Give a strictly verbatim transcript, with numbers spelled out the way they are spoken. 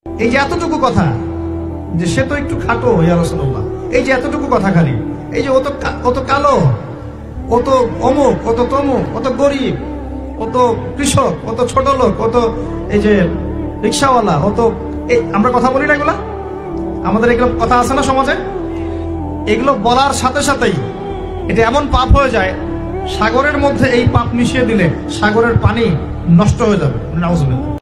এই যে এতটুকু কথা যে সে তো একটু খাটো ইয়া রাসূলুল্লাহ, এই যে এতটুকু কথা খালি, এই যে ও তো ও তো কালো, ও তো অমুক, ও তো তমুক, ও তো গরিব, ও তো কৃষক, ও তো ছোট লোক, ও তো এই যে রিক্সাওয়ালা, ও তো আমরা কথা বলি না এগুলা, আমাদের এগুলো কথা আছে না সমাজে। এগুলো বলার সাথে সাথেই এটা এমন পাপ হয়ে যায়, সাগরের মধ্যে এই পাপ মিশিয়ে দিলে সাগরের পানি নষ্ট হয়ে যাবে। নাউজুবিল্লাহ।